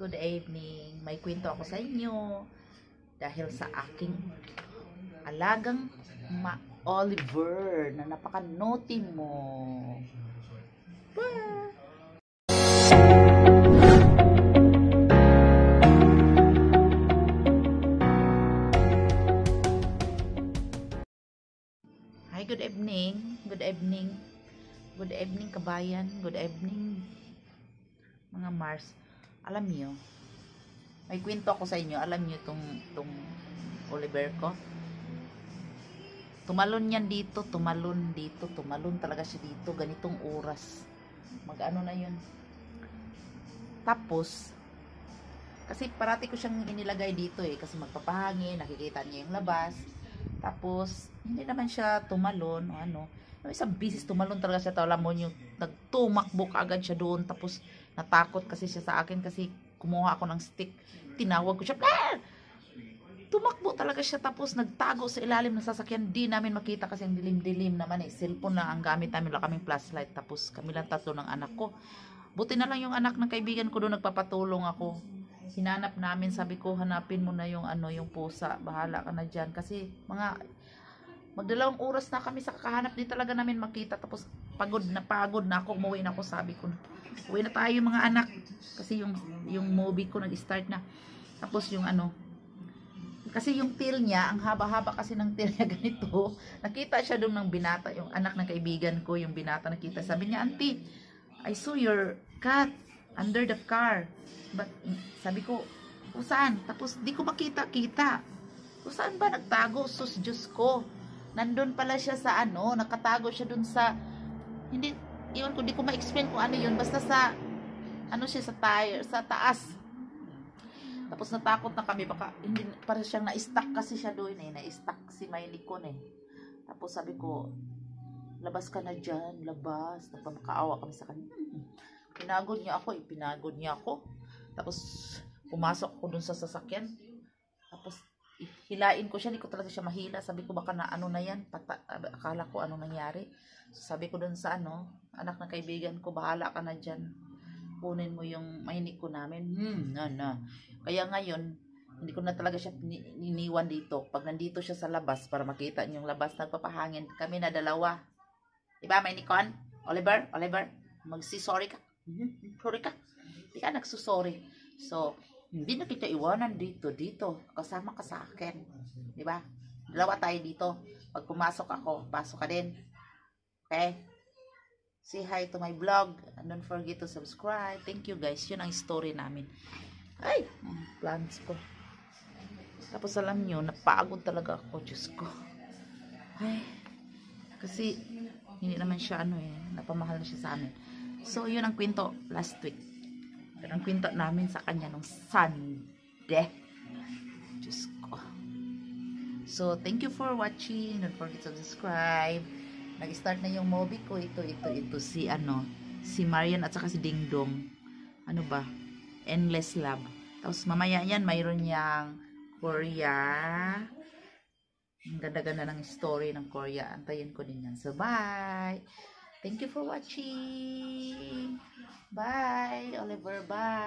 good evening. May kwento ako sa inyo dahil sa aking alagang Oliver na napaka-naughty mo. Bye! Hi, good evening. Good evening. Good evening, kabayan. Good evening, mga Mars. Alam niyo, may kwento ako sa inyo. Alam niyo tong Oliver ko. Tumalon yan dito, tumalon dito, tumalon talaga siya dito. Ganitong oras. Mag-ano na yun. Tapos, kasi parati ko siyang inilagay dito kasi magpapahangin, nakikita niya yung labas. Tapos, hindi naman siya tumalon o ano. Isang bisis tumalon talaga siya. Alam mo yung nagtumakbo agad siya doon. Tapos, natakot kasi siya sa akin kasi kumuha ako ng stick. Tinawag ko siya. Blair! Tumakbo talaga siya. Tapos, nagtago sa ilalim ng sasakyan. Di namin makita kasi ang dilim-dilim naman Cellphone na ang gamit namin. Wala kaming flashlight. Tapos, kami lang tatlo ng anak ko. Buti na lang yung anak ng kaibigan ko doon. Nagpapatulong ako. Hinanap namin, sabi ko, hanapin mo na yung yung pusa, bahala ka na dyan, kasi magdalawang oras na kami sa kakahanap, di talaga namin makita. Tapos pagod na ako, umuwi na ako, sabi ko, uwi na tayo mga anak, kasi yung movie ko nag-start na. Tapos yung kasi yung tail niya, ang haba-haba kasi ng tail niya ganito, nakita siya doon ng binata, yung anak ng kaibigan ko, yung binata nakita, sabi niya, auntie, I saw your cat under the car. But, sabi ko, saan? Tapos, di ko makita-kita. Saan ba nagtago? Sus, Diyos ko. Nandun pala siya sa nakatago siya dun sa, hindi, yun ko, di ko ma-explain kung ano yun. Basta sa, siya sa tire, sa taas. Tapos, natakot na kami. Baka, hindi, para siyang na-stuck kasi siya doon na-stuck si Maylikon Tapos, sabi ko, labas ka na dyan, labas. Nagpamakaawa kami sa kanya. Pinagod niya ako. Tapos, pumasok ko dun sa sasakyan. Tapos, hilain ko siya. Hindi ko talaga siya mahila. Sabi ko, baka na na yan. Akala ko nangyari. So, sabi ko dun sa anak ng kaibigan ko, bahala ka na dyan. Kunin mo yung mahinik ko namin. Kaya ngayon, hindi ko na talaga siya iniwan dito. Pag nandito siya sa labas, para makita niyo yung labas, nagpapahangin. Kami na dalawa. Diba, Mahinikon? Oliver, magsi-sorry ka. Sorry ka. Hindi ka nagsusorry. So, hindi na kita iwanan dito. Kasama ka sa akin. Diba? Dalawa tayo dito. Pag pumasok ako, pasok ka din. Okay? Say hi to my vlog. And don't forget to subscribe. Thank you guys. Yun ang story namin. Ay! Plans ko. Tapos alam nyo, napagod talaga ako. Diyos ko. Ay. Kasi, hindi naman siya napamahal na siya sa amin. So, yun ang kwento last week. Yun ang kwento namin sa kanya nung Sunday. Diyos ko. So, thank you for watching. Don't forget to subscribe. Nag-start na yung movie ko. Ito. Si Marian at saka si Ding Dong. Ano ba? Endless Love. Tapos, mamaya yan, mayroon niyang Korea. Ang ganda-ganda ng story ng Korea. Antayin ko din yan. So, bye! Thank you for watching. Bye, Oliver. Bye.